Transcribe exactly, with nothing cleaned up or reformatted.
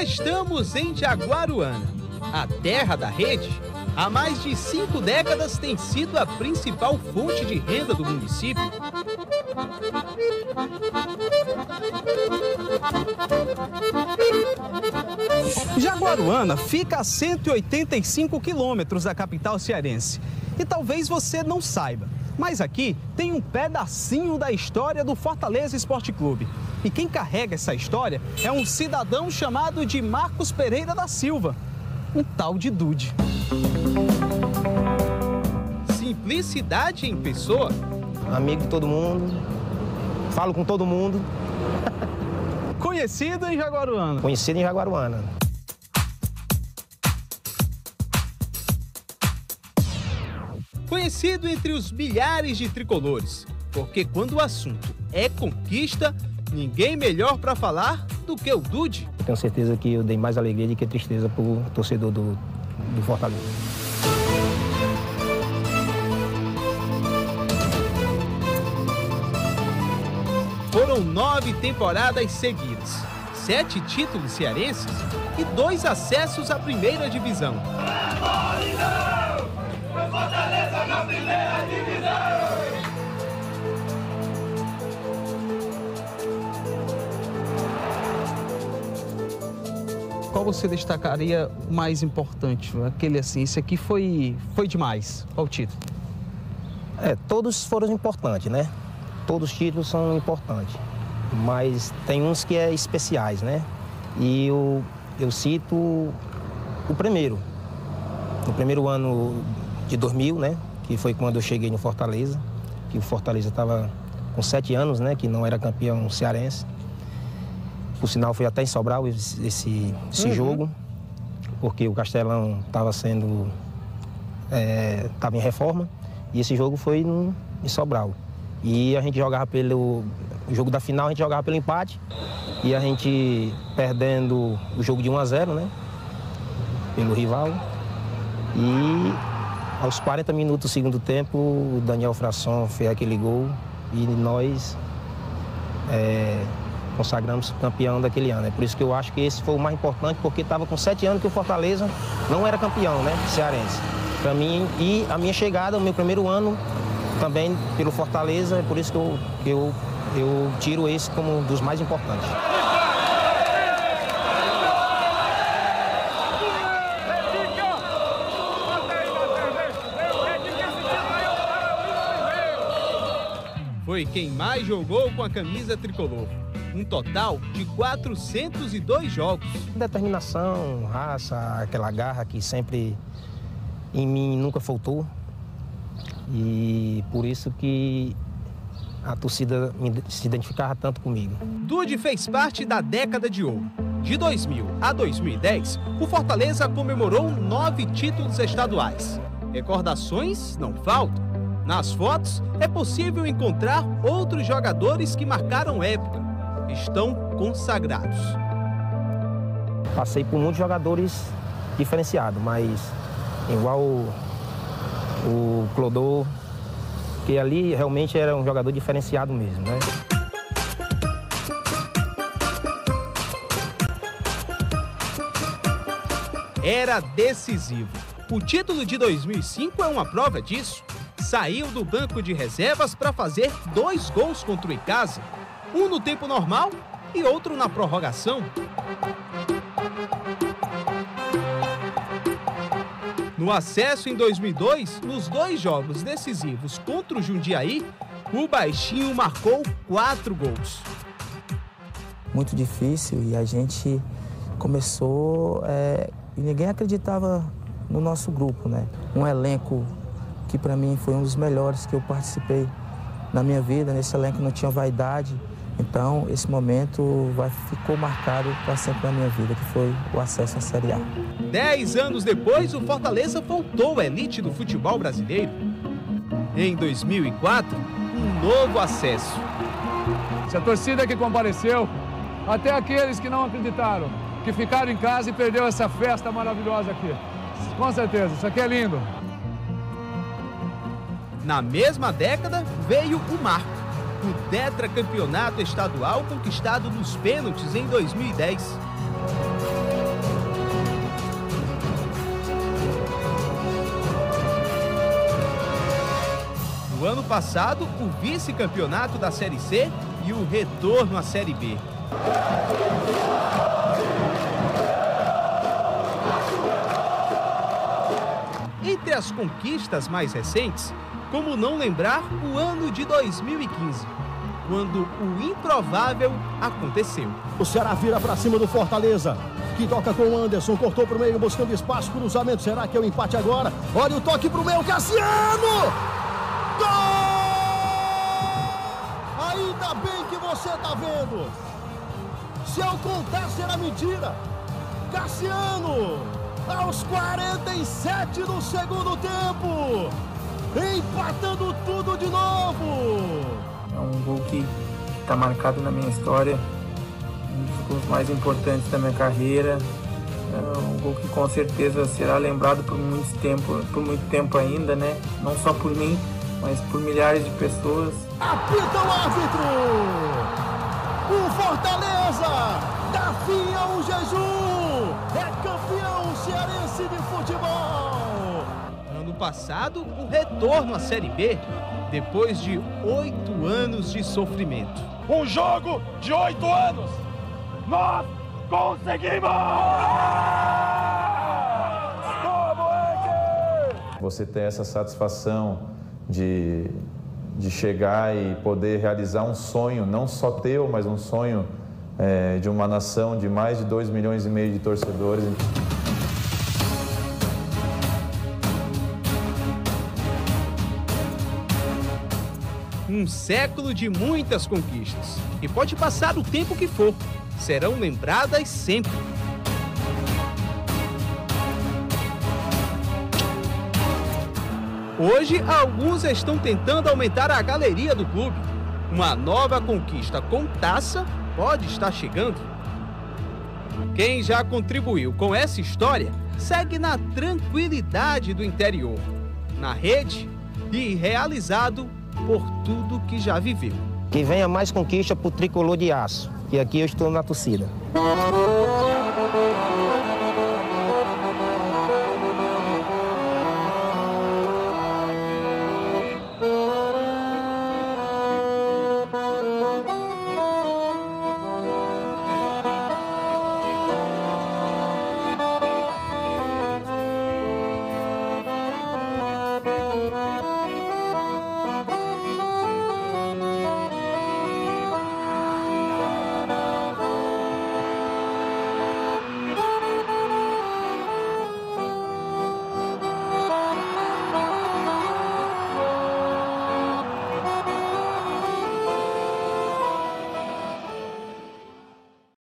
Estamos em Jaguaruana, a terra da rede. Há mais de cinco décadas tem sido a principal fonte de renda do município. Jaguaruana fica a cento e oitenta e cinco quilômetros da capital cearense. E talvez você não saiba, mas aqui tem um pedacinho da história do Fortaleza Esporte Clube. E quem carrega essa história é um cidadão chamado de Marcos Pereira da Silva, um tal de Dude. Simplicidade em pessoa. Amigo de todo mundo, falo com todo mundo. Conhecido em Jaguaruana. Conhecido em Jaguaruana. Conhecido entre os milhares de tricolores, porque quando o assunto é conquista, ninguém melhor para falar do que o Dude. Eu tenho certeza que eu dei mais alegria do que tristeza para o torcedor do, do Fortaleza. Foram nove temporadas seguidas, sete títulos cearenses e dois acessos à primeira divisão. Fortaleza na primeira divisão! Qual você destacaria mais importante? Aquele assim, esse aqui foi, foi demais. Qual o título? É, todos foram importantes, né? Todos os títulos são importantes, mas tem uns que é especiais, né? E eu, eu cito o primeiro. No primeiro ano de dois mil, né? Que foi quando eu cheguei no Fortaleza, que o Fortaleza estava com sete anos, né? Que não era campeão cearense. Por sinal, foi até em Sobral esse, esse, esse uhum. jogo, porque o Castelão estava sendo... estava é, em reforma, e esse jogo foi no, em Sobral. E a gente jogava pelo... O jogo da final a gente jogava pelo empate, e a gente perdendo o jogo de um a zero, né? Pelo rival. E aos quarenta minutos do segundo tempo, o Daniel Frasson fez aquele gol, e nós... É, consagramos campeão daquele ano. É por isso que eu acho que esse foi o mais importante, porque estava com sete anos que o Fortaleza não era campeão, né, cearense. Para mim, e a minha chegada, o meu primeiro ano também pelo Fortaleza, é por isso que eu, que eu, eu tiro esse como um dos mais importantes. Foi quem mais jogou com a camisa tricolor. Um total de quatrocentos e dois jogos. Determinação, raça, aquela garra que sempre em mim nunca faltou. E por isso que a torcida se identificava tanto comigo. Dude fez parte da década de ouro. De dois mil a dois mil e dez, o Fortaleza comemorou nove títulos estaduais. Recordações não faltam. Nas fotos é possível encontrar outros jogadores que marcaram época. Estão consagrados. Passei por muitos jogadores diferenciados, mas igual o, o Clodô, que ali realmente era um jogador diferenciado mesmo, né? Era decisivo. O título de dois mil e cinco é uma prova disso. Saiu do banco de reservas para fazer dois gols contra o Icasa. Um no tempo normal e outro na prorrogação. No acesso em dois mil e dois, nos dois jogos decisivos contra o Jundiaí, o baixinho marcou quatro gols. Muito difícil e a gente começou... É, e ninguém acreditava no nosso grupo, né? Um elenco que para mim foi um dos melhores que eu participei na minha vida. Nesse elenco não tinha vaidade. Então, esse momento vai, ficou marcado para sempre na minha vida, que foi o acesso à Série A. Dez anos depois, o Fortaleza voltou à elite do futebol brasileiro. Em dois mil e quatro, um novo acesso. Se a torcida que compareceu, até aqueles que não acreditaram, que ficaram em casa e perderam essa festa maravilhosa aqui. Com certeza, isso aqui é lindo. Na mesma década, veio o marco. O tetracampeonato estadual conquistado nos pênaltis em dois mil e dez. O ano passado, o vice-campeonato da Série C e o retorno à Série B. Entre as conquistas mais recentes, como não lembrar o ano de dois mil e quinze, quando o improvável aconteceu. O Ceará vira para cima do Fortaleza, que toca com o Anderson, cortou para o meio, buscando espaço, cruzamento. Será que é o empate agora? Olha o toque para o meio, Cassiano! Gol! Ainda bem que você está vendo. Se eu contar, será mentira. Cassiano, aos quarenta e sete do segundo tempo, empatando tudo de novo. É um gol que está marcado na minha história, um dos gols mais importantes da minha carreira. É um gol que com certeza será lembrado por muito tempo, por muito tempo ainda, né? Não só por mim, mas por milhares de pessoas. Apita o árbitro! O Fortaleza dá fim ao jejum! É campeão cearense de futebol! Ano passado, o retorno à Série B, depois de oito anos de sofrimento. Um jogo de oito anos! Nós conseguimos! Você ter essa satisfação de, de chegar e poder realizar um sonho, não só teu, mas um sonho é, de uma nação de mais de dois milhões e meio de torcedores. Um século de muitas conquistas. E pode passar o tempo que for, serão lembradas sempre. Hoje, alguns estão tentando aumentar a galeria do clube. Uma nova conquista com taça pode estar chegando. Quem já contribuiu com essa história segue na tranquilidade do interior, na rede e realizado por tudo que já viveu. Que venha mais conquista pro tricolor de aço, e aqui eu estou na torcida.